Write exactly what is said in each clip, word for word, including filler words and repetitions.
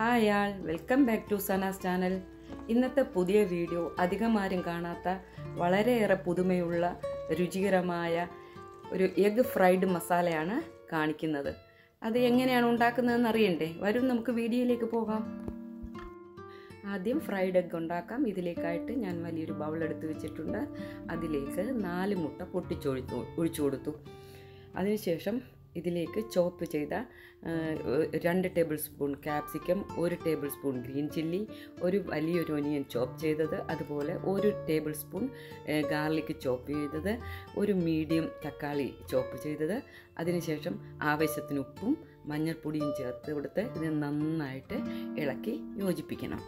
Hi all, welcome back to Sana's channel. ഇന്നത്തെ പുതിയ video അധികം ആരും കാണാത്ത വളരെയേറെ പുതുമയുള്ള രുചികരമായ ഒരു എഗ് ഫ്രൈഡ് മസാലയാണ് കാണിക്കുന്നത്. അത് എങ്ങനെയാണ് ഉണ്ടാക്കുന്നതെന്ന് അറിയണ്ടേ? വരും നമുക്ക് വീഡിയോയിലേക്ക് പോകാം. ആദ്യം ഫ്രൈഡ് എഗ് ഉണ്ടാക്കാം. ഇതിലേക്കായിട്ട് ഞാൻ വലിയൊരു ബൗൾ എടുത്ത് വെച്ചിട്ടുണ്ട്. അതിലേക്ക് നാല് മുട്ട പൊട്ടിച്ചൊഴിച്ചു ഒഴിച്ചു കൊടുത്തു. അതിനുശേഷം ഇതിലേക്ക് ചോപ്പ് ചെയ്ത രണ്ട് ടേബിൾ സ്പൂൺ ക്യാപ്സിക്കം, ഒരു ടേബിൾ സ്പൂൺ ഗ്രീൻ ചില്ലി, ഒരു വലിയൊരു ഒനിയൻ ചോപ്പ് ചെയ്തത്, അതുപോലെ ഒരു ടേബിൾ സ്പൂൺ ഗാർലിക് ചോപ്പ് ചെയ്തത്, ഒരു മീഡിയം തക്കാളി ചോപ്പ് ചെയ്തത്, അതിനുശേഷം ആവശ്യത്തിന് ഉപ്പും മഞ്ഞൾപ്പൊടിയും ചേർത്ത് കൊടുത്ത് ഇത് നന്നായിട്ട് ഇളക്കി യോജിപ്പിക്കണം.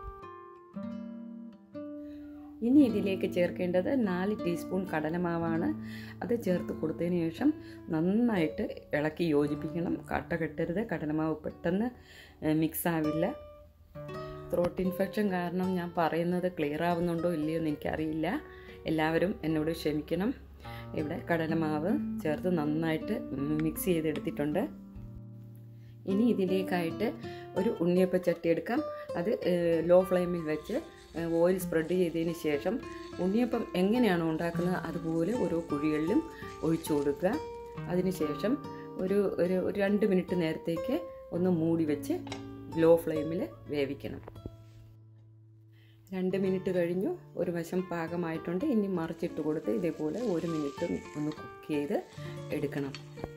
ഇനി ഇതിലേക്ക് ചേർക്കേണ്ടത് നാല് ടീസ്പൂൺ കടലമാവാണ്. അത് ചേർത്ത് കൊടുത്തതിന് ശേഷം നന്നായിട്ട് ഇളക്കി യോജിപ്പിക്കണം. കട്ട കെട്ടരുത്. കടലമാവ് പെട്ടെന്ന് മിക്സ് ആവില്ല. ത്രോട്ട് ഇൻഫെക്ഷൻ കാരണം ഞാൻ പറയുന്നത് ക്ലിയർ ആവുന്നുണ്ടോ ഇല്ലയോ എന്ന് എനിക്കറിയില്ല. എല്ലാവരും എന്നോട് ക്ഷമിക്കണം. ഇവിടെ കടലമാവ് ചേർത്ത് നന്നായിട്ട് മിക്സ് ചെയ്തെടുത്തിട്ടുണ്ട്. ഇനി ഇതിലേക്കായിട്ട് ഒരു ഉണ്ണിയപ്പ ചട്ടി എടുക്കാം. അത് ലോ ഫ്ലെയിമിൽ വെച്ച് ഓയിൽ സ്പ്രെഡ് ചെയ്തതിന് ശേഷം ഉണ്ണിയപ്പം എങ്ങനെയാണോ ഉണ്ടാക്കുന്നത് അതുപോലെ ഓരോ കുഴികളിലും ഒഴിച്ചു കൊടുക്കുക. അതിനുശേഷം ഒരു ഒരു രണ്ട് മിനിറ്റ് നേരത്തേക്ക് ഒന്ന് മൂടി വെച്ച് ലോ ഫ്ലെയിമിൽ വേവിക്കണം. രണ്ട് മിനിറ്റ് കഴിഞ്ഞു. ഒരു വശം പാകമായിട്ടുണ്ട്. ഇനി മറിച്ചിട്ട് കൊടുത്ത് ഇതേപോലെ ഒരു മിനിറ്റ് ഒന്ന് കുക്ക് ചെയ്ത് എടുക്കണം.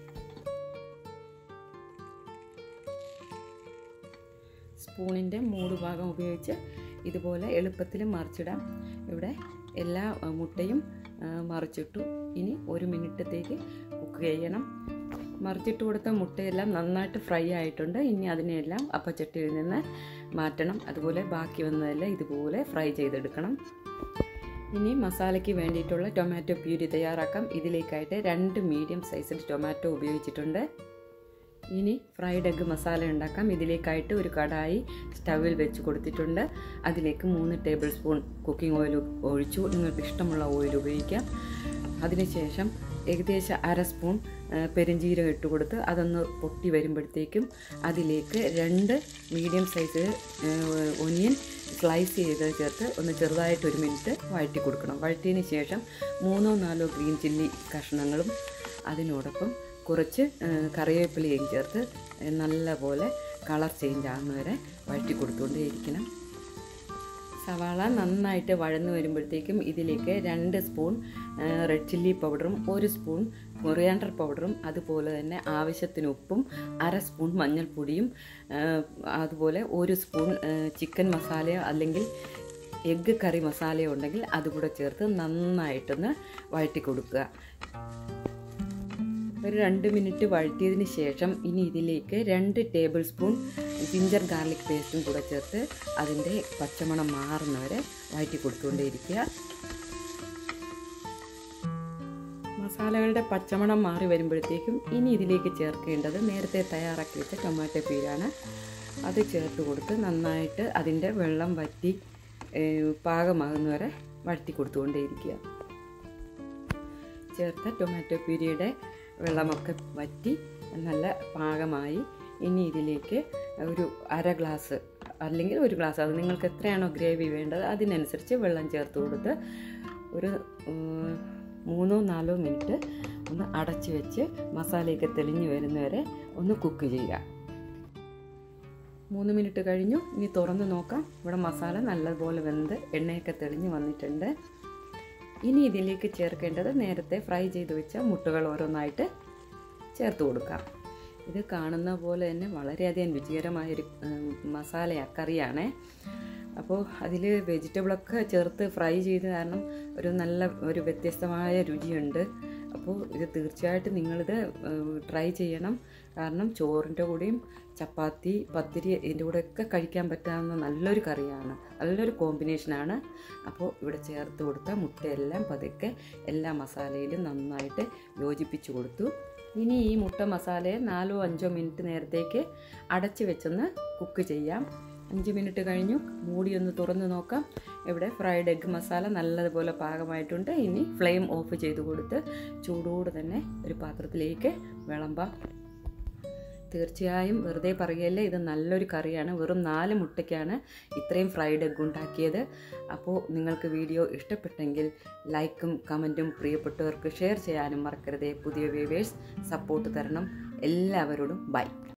സ്പൂണിൻ്റെ മൂട് ഭാഗം ഉപയോഗിച്ച് ഇതുപോലെ എളുപ്പത്തിൽ മറിച്ചിടാം. ഇവിടെ എല്ലാ മുട്ടയും മറിച്ചിട്ടു. ഇനി ഒരു മിനിറ്റത്തേക്ക് കുക്ക് ചെയ്യണം. മറിച്ചിട്ട് കൊടുത്ത മുട്ടയെല്ലാം നന്നായിട്ട് ഫ്രൈ ആയിട്ടുണ്ട്. ഇനി അതിനെല്ലാം അപ്പച്ചട്ടിയിൽ നിന്ന് മാറ്റണം. അതുപോലെ ബാക്കി വന്നതെല്ലാം ഇതുപോലെ ഫ്രൈ ചെയ്തെടുക്കണം. ഇനി മസാലയ്ക്ക് വേണ്ടിയിട്ടുള്ള ടൊമാറ്റോ പ്യൂരി തയ്യാറാക്കാം. ഇതിലേക്കായിട്ട് രണ്ട് മീഡിയം സൈസിൽ ടൊമാറ്റോ ഉപയോഗിച്ചിട്ടുണ്ട്. ഇനി ഫ്രൈഡ് എഗ് മസാല ഉണ്ടാക്കാം. ഇതിലേക്കായിട്ട് ഒരു കടായി സ്റ്റവിൽ വെച്ച് കൊടുത്തിട്ടുണ്ട്. അതിലേക്ക് മൂന്ന് ടേബിൾ സ്പൂൺ കുക്കിംഗ് ഓയിൽ ഒഴിച്ചു. നിങ്ങൾക്ക് ഇഷ്ടമുള്ള ഓയിൽ ഉപയോഗിക്കാം. അതിനുശേഷം ഏകദേശം അര സ്പൂൺ പെരുംജീരകം ഇട്ട് കൊടുത്ത് അതൊന്ന് പൊട്ടി വരുമ്പോഴത്തേക്കും അതിലേക്ക് രണ്ട് മീഡിയം സൈസ് ഒനിയൻ സ്ലൈസ് ചെയ്ത് ചേർത്ത് ഒന്ന് ചെറുതായിട്ട് ഒരു മിനിറ്റ് വഴറ്റി കൊടുക്കണം. വഴറ്റിയതിന് ശേഷം മൂന്നോ നാലോ ഗ്രീൻ ചില്ലി കഷ്ണങ്ങളും അതിനോടൊപ്പം കുറച്ച് കറിവേപ്പിലയും ചേർത്ത് നല്ലപോലെ കളർ ചേഞ്ച് ആകുന്നവരെ വഴറ്റി കൊടുത്തുകൊണ്ടേയിരിക്കണം. സവാള നന്നായിട്ട് വഴന്നു വരുമ്പോഴത്തേക്കും ഇതിലേക്ക് രണ്ട് സ്പൂൺ റെഡ് ചില്ലി പൗഡറും ഒരു സ്പൂൺ കൊറിയാണ്ടർ പൗഡറും അതുപോലെ തന്നെ ആവശ്യത്തിന് ഉപ്പും അര സ്പൂൺ മഞ്ഞൾപ്പൊടിയും അതുപോലെ ഒരു സ്പൂൺ ചിക്കൻ മസാലയോ അല്ലെങ്കിൽ എഗ്ഗ് കറി മസാലയോ ഉണ്ടെങ്കിൽ അതുകൂടെ ചേർത്ത് നന്നായിട്ടൊന്ന് വഴറ്റി കൊടുക്കുക. ഒരു രണ്ട് മിനിറ്റ് വഴറ്റിയതിന് ശേഷം ഇനി ഇതിലേക്ക് രണ്ട് ടേബിൾ സ്പൂൺ ജിഞ്ചർ ഗാർലിക് പേസ്റ്റും കൂടെ ചേർത്ത് അതിൻ്റെ പച്ചമണം മാറുന്നവരെ വഴറ്റി കൊടുത്തുകൊണ്ടേയിരിക്കുക. മസാലകളുടെ പച്ചമണം മാറി വരുമ്പോഴത്തേക്കും ഇനി ഇതിലേക്ക് ചേർക്കേണ്ടത് നേരത്തെ തയ്യാറാക്കി വെച്ച ടൊമാറ്റോ പ്യൂരിയാണ്. അത് ചേർത്ത് കൊടുത്ത് നന്നായിട്ട് അതിൻ്റെ വെള്ളം വറ്റി പാകമാകുന്നവരെ വഴറ്റി കൊടുത്തുകൊണ്ടേയിരിക്കുക. ചേർത്ത ടൊമാറ്റോ പ്യൂരിയുടെ വെള്ളമൊക്കെ വറ്റി നല്ല പാകമായി. ഇനി ഇതിലേക്ക് ഒരു അര ഗ്ലാസ് അല്ലെങ്കിൽ ഒരു ഗ്ലാസ്, അത് നിങ്ങൾക്ക് എത്രയാണോ ഗ്രേവി വേണ്ടത് അതിനനുസരിച്ച് വെള്ളം ചേർത്ത് കൊടുത്ത് ഒരു മൂന്നോ നാലോ മിനിറ്റ് ഒന്ന് അടച്ചു വെച്ച് മസാലയൊക്കെ തെളിഞ്ഞ് വരുന്നവരെ ഒന്ന് കുക്ക് ചെയ്യുക. മൂന്ന് മിനിറ്റ് കഴിഞ്ഞു. ഇനി തുറന്ന് നോക്കാം. ഇവിടെ മസാല നല്ലപോലെ വെന്ത് എണ്ണയൊക്കെ തെളിഞ്ഞ് വന്നിട്ടുണ്ട്. ഇനി ഇതിലേക്ക് ചേർക്കേണ്ടത് നേരത്തെ ഫ്രൈ ചെയ്ത് വെച്ച മുട്ടകൾ ഓരോന്നായിട്ട് ചേർത്ത് കൊടുക്കാം. ഇത് കാണുന്ന പോലെ തന്നെ വളരെയധികം രുചികരമായൊരു മസാല കറിയാണ്. അപ്പോൾ അതിൽ വെജിറ്റബിളൊക്കെ ചേർത്ത് ഫ്രൈ ചെയ്ത് കാരണം ഒരു നല്ല ഒരു വ്യത്യസ്തമായ രുചിയുണ്ട്. അപ്പോൾ ഇത് തീർച്ചയായിട്ടും നിങ്ങളിത് ട്രൈ ചെയ്യണം. കാരണം ചോറിൻ്റെ കൂടെയും ചപ്പാത്തി, പത്തിരി ഇതിൻ്റെ കൂടെയൊക്കെ കഴിക്കാൻ പറ്റാവുന്ന നല്ലൊരു കറിയാണ്, നല്ലൊരു കോമ്പിനേഷനാണ്. അപ്പോൾ ഇവിടെ ചേർത്ത് കൊടുത്ത മുട്ടയെല്ലാം പതുക്കെ എല്ലാ മസാലയിലും നന്നായിട്ട് യോജിപ്പിച്ച് കൊടുത്തു. ഇനി ഈ മുട്ട മസാലയെ നാലോ അഞ്ചോ മിനിറ്റ് നേരത്തേക്ക് അടച്ച് വെച്ചൊന്ന് കുക്ക് ചെയ്യാം. അഞ്ച് മിനിറ്റ് കഴിഞ്ഞു. മൂടി ഒന്ന് തുറന്ന് നോക്കാം. ഇവിടെ ഫ്രൈഡ് എഗ് മസാല നല്ലതുപോലെ പാകമായിട്ടുണ്ട്. ഇനി ഫ്ലെയിം ഓഫ് ചെയ്ത് കൊടുത്ത് ചൂടോടെ തന്നെ ഒരു പാത്രത്തിലേക്ക് വിളമ്പാം. തീർച്ചയായും വെറുതെ പറയല്ലേ, ഇത് നല്ലൊരു കറിയാണ്. വെറും നാല് മുട്ടയ്ക്കാണ് ഇത്രയും ഫ്രൈഡ് എഗ് ഉണ്ടാക്കിയത്. അപ്പോൾ നിങ്ങൾക്ക് വീഡിയോ ഇഷ്ടപ്പെട്ടെങ്കിൽ ലൈക്കും കമൻറ്റും പ്രിയപ്പെട്ടവർക്ക് ഷെയർ ചെയ്യാനും മറക്കരുതേ. പുതിയ വ്യൂവേഴ്സ് സപ്പോർട്ട് തരണം. എല്ലാവരോടും ബൈ.